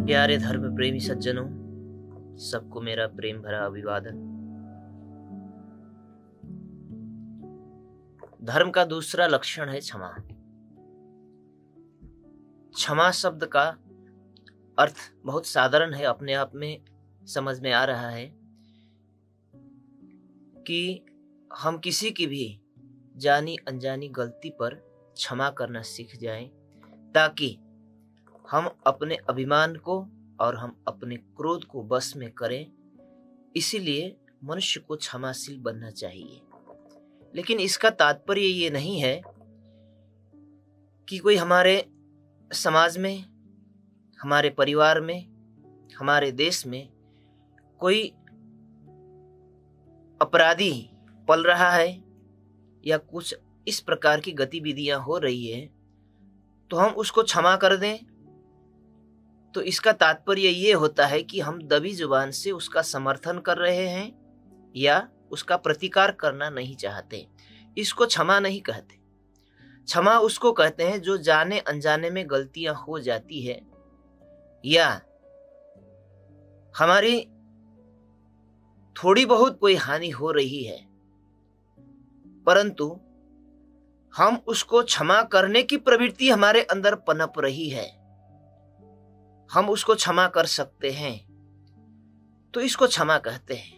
प्यारे धर्म प्रेमी सज्जनों, सबको मेरा प्रेम भरा अभिवादन। धर्म का दूसरा लक्षण है क्षमा। क्षमा शब्द का अर्थ बहुत साधारण है, अपने आप में समझ में आ रहा है कि हम किसी की भी जानी अनजानी गलती पर क्षमा करना सीख जाएं, ताकि हम अपने अभिमान को और हम अपने क्रोध को बस में करें। इसीलिए मनुष्य को क्षमाशील बनना चाहिए। लेकिन इसका तात्पर्य ये नहीं है कि कोई हमारे समाज में, हमारे परिवार में, हमारे देश में कोई अपराधी पल रहा है या कुछ इस प्रकार की गतिविधियां हो रही है तो हम उसको क्षमा कर दें। तो इसका तात्पर्य ये होता है कि हम दबी जुबान से उसका समर्थन कर रहे हैं या उसका प्रतिकार करना नहीं चाहते। इसको क्षमा नहीं कहते। क्षमा उसको कहते हैं जो जाने अनजाने में गलतियां हो जाती है या हमारी थोड़ी बहुत कोई हानि हो रही है, परंतु हम उसको क्षमा करने की प्रवृत्ति हमारे अंदर पनप रही है, हम उसको क्षमा कर सकते हैं, तो इसको क्षमा कहते हैं।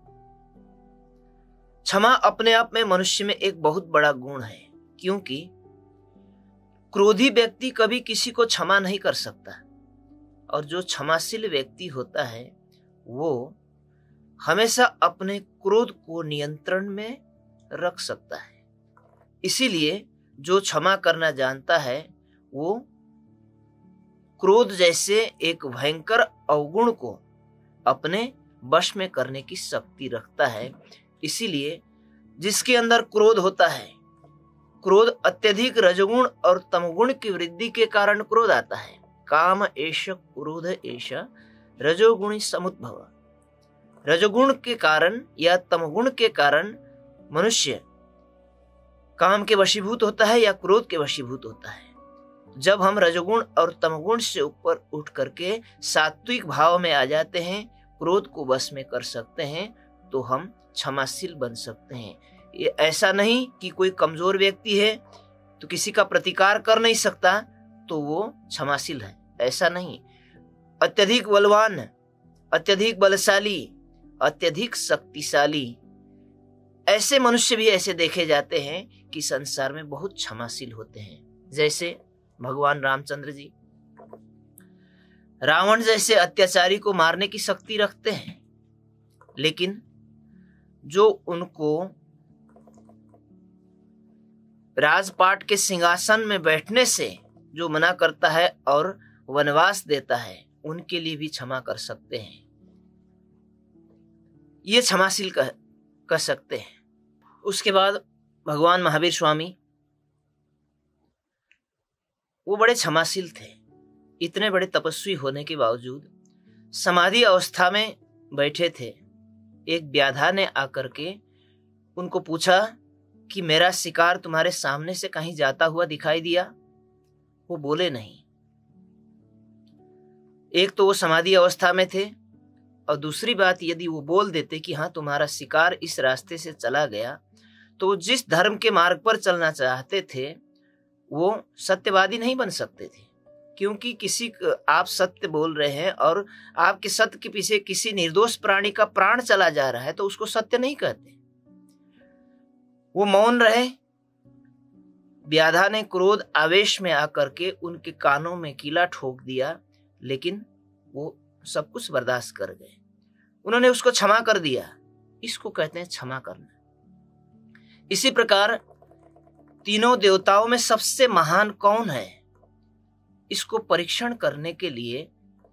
क्षमा अपने आप में मनुष्य में एक बहुत बड़ा गुण है, क्योंकि क्रोधी व्यक्ति कभी किसी को क्षमा नहीं कर सकता, और जो क्षमाशील व्यक्ति होता है वो हमेशा अपने क्रोध को नियंत्रण में रख सकता है। इसीलिए जो क्षमा करना जानता है वो क्रोध जैसे एक भयंकर अवगुण को अपने वश में करने की शक्ति रखता है। इसीलिए जिसके अंदर क्रोध होता है, क्रोध अत्यधिक रजोगुण और तमगुण की वृद्धि के कारण क्रोध आता है। काम एष क्रोध एष रजोगुणी समुद्भव। रजोगुण के कारण या तमगुण के कारण मनुष्य काम के वशीभूत होता है या क्रोध के वशीभूत होता है। जब हम रजोगुण और तमगुण से ऊपर उठ करके सात्विक भाव में आ जाते हैं, क्रोध को वश में कर सकते हैं, तो हम क्षमाशील बन सकते हैं। ये ऐसा नहीं कि कोई कमजोर व्यक्ति है तो किसी का प्रतिकार कर नहीं सकता तो वो क्षमाशील है, ऐसा नहीं। अत्यधिक बलवान, अत्यधिक बलशाली, अत्यधिक शक्तिशाली ऐसे मनुष्य भी ऐसे देखे जाते हैं कि संसार में बहुत क्षमाशील होते हैं। जैसे भगवान रामचंद्र जी रावण जैसे अत्याचारी को मारने की शक्ति रखते हैं, लेकिन जो उनको राजपाट के सिंहासन में बैठने से जो मना करता है और वनवास देता है, उनके लिए भी क्षमा कर सकते हैं। ये क्षमाशील कह सकते हैं। उसके बाद भगवान महावीर स्वामी, वो बड़े क्षमाशील थे। इतने बड़े तपस्वी होने के बावजूद समाधि अवस्था में बैठे थे। एक व्याधा ने आकर के उनको पूछा कि मेरा शिकार तुम्हारे सामने से कहीं जाता हुआ दिखाई दिया? वो बोले नहीं। एक तो वो समाधि अवस्था में थे, और दूसरी बात यदि वो बोल देते कि हाँ तुम्हारा शिकार इस रास्ते से चला गया, तो जिस धर्म के मार्ग पर चलना चाहते थे वो सत्यवादी नहीं बन सकते थे। क्योंकि आप सत्य बोल रहे हैं और आपके सत्य के पीछे किसी निर्दोष प्राणी का प्राण चला जा रहा है तो उसको सत्य नहीं कहते। वो मौन रहे। व्याधा ने क्रोध आवेश में आकर के उनके कानों में कीला ठोक दिया, लेकिन वो सब कुछ बर्दाश्त कर गए। उन्होंने उसको क्षमा कर दिया। इसको कहते हैं क्षमा करना। इसी प्रकार तीनों देवताओं में सबसे महान कौन है, इसको परीक्षण करने के लिए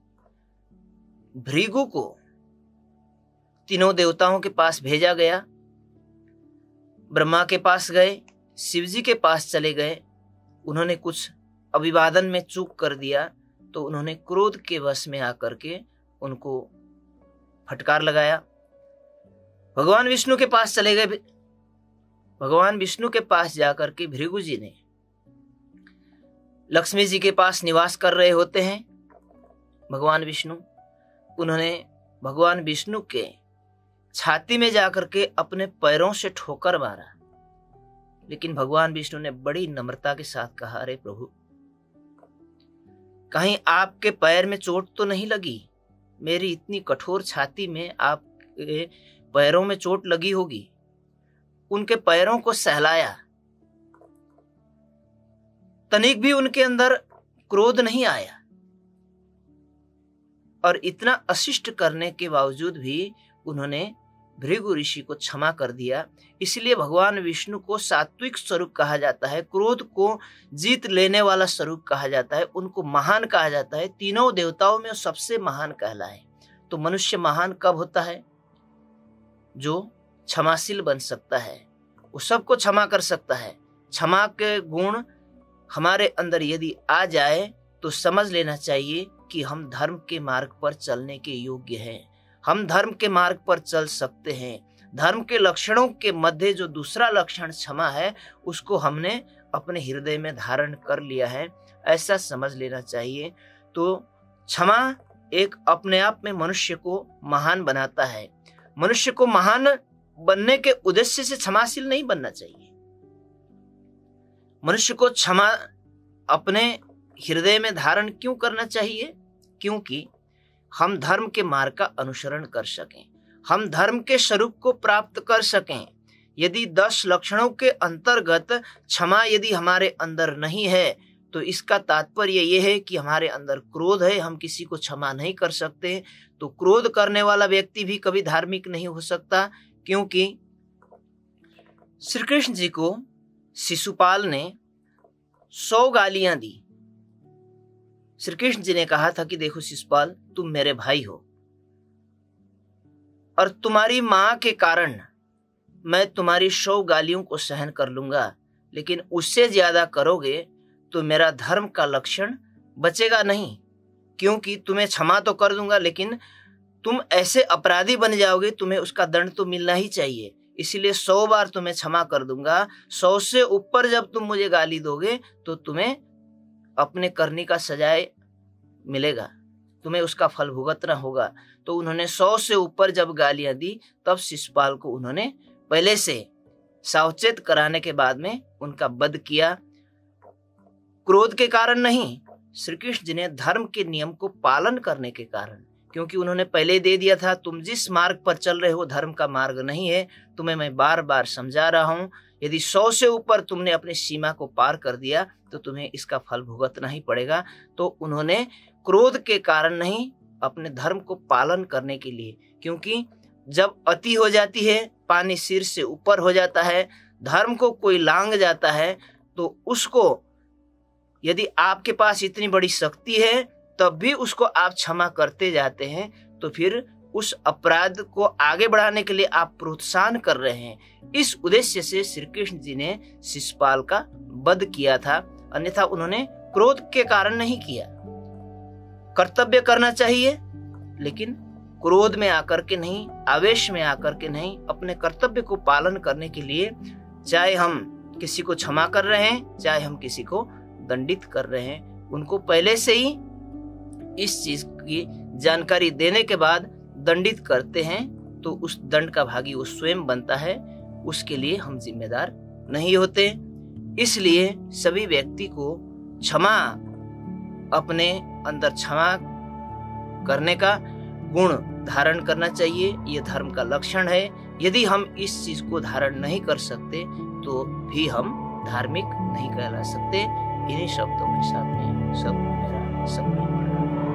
भृगु को तीनों देवताओं के पास भेजा गया। ब्रह्मा के पास गए, शिव जी के पास चले गए। उन्होंने कुछ अभिवादन में चूक कर दिया तो उन्होंने क्रोध के वश में आकर के उनको फटकार लगाया। भगवान विष्णु के पास चले गए। भगवान विष्णु के पास जाकर के भृगु जी ने लक्ष्मी जी के पास निवास कर रहे होते हैं। भगवान विष्णु, उन्होंने भगवान विष्णु के छाती में जाकर के अपने पैरों से ठोकर मारा, लेकिन भगवान विष्णु ने बड़ी नम्रता के साथ कहा, अरे प्रभु, कहीं आपके पैर में चोट तो नहीं लगी? मेरी इतनी कठोर छाती में आपके पैरों में चोट लगी होगी। उनके पैरों को सहलाया, तनिक भी उनके अंदर क्रोध नहीं आया, और इतना अशिष्ट करने के बावजूद भी उन्होंने भृगु ऋषि को क्षमा कर दिया। इसलिए भगवान विष्णु को सात्विक स्वरूप कहा जाता है, क्रोध को जीत लेने वाला स्वरूप कहा जाता है, उनको महान कहा जाता है। तीनों देवताओं में सबसे महान कहलाए। तो मनुष्य महान कब होता है? जो क्षमाशील बन सकता है, वो सबको क्षमा कर सकता है। क्षमा के गुण हमारे अंदर यदि आ जाए तो समझ लेना चाहिए कि हम धर्म के मार्ग पर चलने के योग्य हैं, हम धर्म के मार्ग पर चल सकते हैं। धर्म के लक्षणों के मध्य जो दूसरा लक्षण क्षमा है, उसको हमने अपने हृदय में धारण कर लिया है, ऐसा समझ लेना चाहिए। तो क्षमा एक अपने आप में मनुष्य को महान बनाता है। मनुष्य को महान बनने के उद्देश्य से क्षमाशील नहीं बनना चाहिए। मनुष्य को क्षमा अपने हृदय में धारण क्यों करना चाहिए? क्योंकि हम धर्म के मार्ग का अनुसरण कर सकें, हम धर्म के स्वरूप को प्राप्त कर सकें। यदि 10 लक्षणों के अंतर्गत क्षमा यदि हमारे अंदर नहीं है, तो इसका तात्पर्य यह है कि हमारे अंदर क्रोध है, हम किसी को क्षमा नहीं कर सकते। तो क्रोध करने वाला व्यक्ति भी कभी धार्मिक नहीं हो सकता, क्योंकि श्री कृष्ण जी को शिशुपाल ने 100 गालियां दी। श्री कृष्ण जी ने कहा था कि देखो शिशुपाल, तुम मेरे भाई हो और तुम्हारी मां के कारण मैं तुम्हारी 100 गालियों को सहन कर लूंगा, लेकिन उससे ज्यादा करोगे तो मेरा धर्म का लक्षण बचेगा नहीं। क्योंकि तुम्हें क्षमा तो कर दूंगा, लेकिन तुम ऐसे अपराधी बन जाओगे, तुम्हें उसका दंड तो मिलना ही चाहिए। इसलिए 100 बार तुम्हें क्षमा कर दूंगा, 100 से ऊपर जब तुम मुझे गाली दोगे तो तुम्हें अपने करने का सजाए मिलेगा, तुम्हें उसका फल भुगतना होगा। तो उन्होंने 100 से ऊपर जब गालियां दी, तब शिशुपाल को उन्होंने पहले से सावचेत कराने के बाद में उनका वध किया। क्रोध के कारण नहीं, श्री कृष्ण जी ने धर्म के नियम को पालन करने के कारण, क्योंकि उन्होंने पहले दे दिया था, तुम जिस मार्ग पर चल रहे हो धर्म का मार्ग नहीं है, तुम्हें मैं बार बार समझा रहा हूं। यदि 100 से ऊपर तुमने अपनी सीमा को पार कर दिया तो तुम्हें इसका फल भुगतना ही पड़ेगा। तो उन्होंने क्रोध के कारण नहीं, अपने धर्म को पालन करने के लिए, क्योंकि जब अति हो जाती है, पानी सिर से ऊपर हो जाता है, धर्म को कोई लांग जाता है, तो उसको यदि आपके पास इतनी बड़ी शक्ति है तब भी उसको आप क्षमा करते जाते हैं, तो फिर उस अपराध को आगे बढ़ाने के लिए आप प्रोत्साहन कर रहे हैं। इस उद्देश्य से श्री कृष्ण जी ने शिशुपाल का वध किया था, अन्यथा उन्होंने क्रोध के कारण नहीं किया। कर्तव्य करना चाहिए, लेकिन क्रोध में आकर के नहीं, आवेश में आकर के नहीं, अपने कर्तव्य को पालन करने के लिए, चाहे हम किसी को क्षमा कर रहे हैं, चाहे हम किसी को दंडित कर रहे हैं, उनको पहले से ही इस चीज की जानकारी देने के बाद दंडित करते हैं, तो उस दंड का भागी वो स्वयं बनता है, उसके लिए हम जिम्मेदार नहीं होते। इसलिए सभी व्यक्ति को क्षमा, अपने अंदर क्षमा करने का गुण धारण करना चाहिए। ये धर्म का लक्षण है। यदि हम इस चीज को धारण नहीं कर सकते तो भी हम धार्मिक नहीं कहला सकते। इन्हीं शब्दों के साथ में सब मेरा सब